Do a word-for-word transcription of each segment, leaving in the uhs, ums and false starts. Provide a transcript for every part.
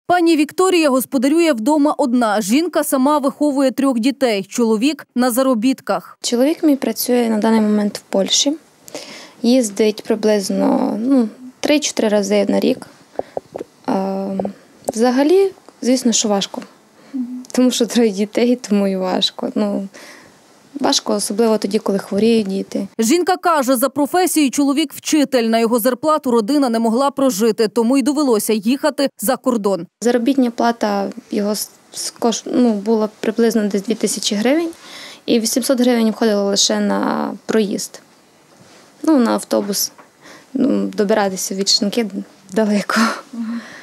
Пані Вікторія господарює вдома одна. Жінка сама виховує трьох дітей. Чоловік на заробітках. Чоловік мій працює на даний момент в Польщі. Їздить приблизно ну, три-чотири рази на рік. А, взагалі, звісно, що важко. Тому що троє дітей, тому і важко. Ну, важко, особливо тоді, коли хворіють діти. Жінка каже, за професією чоловік вчитель. На його зарплату родина не могла прожити, тому й довелося їхати за кордон. Заробітна плата його ну, була приблизно десь дві тисячі гривень. І вісімсот гривень входило лише на проїзд. Ну, на автобус. Ну, добиратися від Шинки далеко. Угу.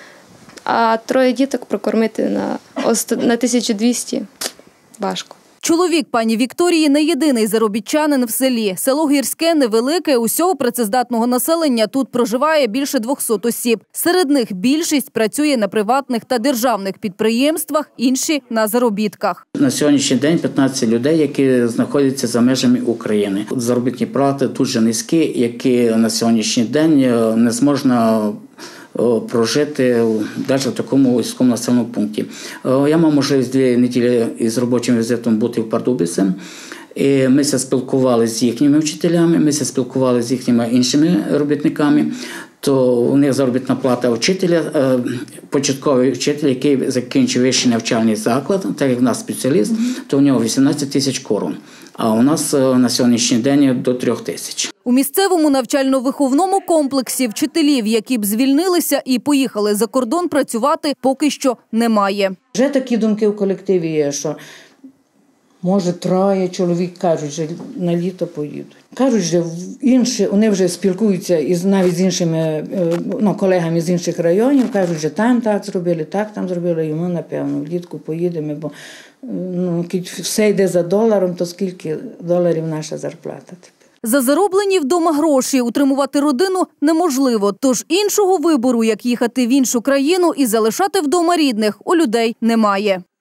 А троє діток прокормити на, на тисячу двісті важко. Чоловік пані Вікторії не єдиний заробітчанин в селі. Село Гірське невелике, усього працездатного населення тут проживає більше двохсот осіб. Серед них більшість працює на приватних та державних підприємствах, інші – на заробітках. На сьогоднішній день п'ятнадцять людей, які знаходяться за межами України. Заробітні плати дуже низькі, які на сьогоднішній день не зможна прожити навіть в такому військовому населеному пункті. Я мав можливість дві неділі із робочим візитом бути в Пардубиці. І ми спілкувалися з їхніми вчителями, ми спілкувалися з їхніми іншими робітниками. То у них заробітна плата вчителя, початковий вчитель, який закінчив вищий навчальний заклад, так як в нас спеціаліст, то у нього вісімнадцять тисяч корон. А у нас на сьогоднішній день до трьох тисяч. У місцевому навчально-виховному комплексі вчителів, які б звільнилися і поїхали за кордон працювати, поки що немає. Вже такі думки в колективі є, що може троє чоловік, кажуть, що на літо поїдуть. Кажуть, що інші, вони вже спілкуються із, навіть з іншими ну, колегами з інших районів, кажуть, що там так зробили, так там зробили, і ми, напевно, влітку поїдемо, бо ну, все йде за доларом, то скільки доларів наша зарплата. За зароблені вдома гроші утримувати родину неможливо, тож іншого вибору, як їхати в іншу країну і залишати вдома рідних, у людей немає.